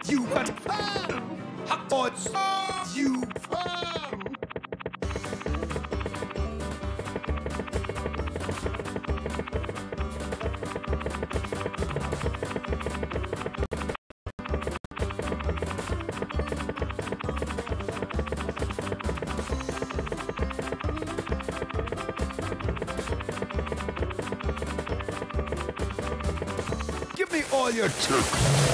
You confirm. Odds. You firm. Give me all your tricks.